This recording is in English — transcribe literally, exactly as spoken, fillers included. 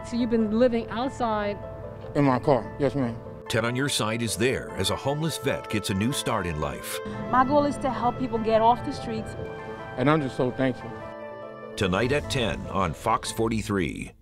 So you've been living outside? In my car, yes ma'am. ten on Your Side is there as a homeless vet gets a new start in life. My goal is to help people get off the streets. And I'm just so thankful. Tonight at ten on Fox forty-three.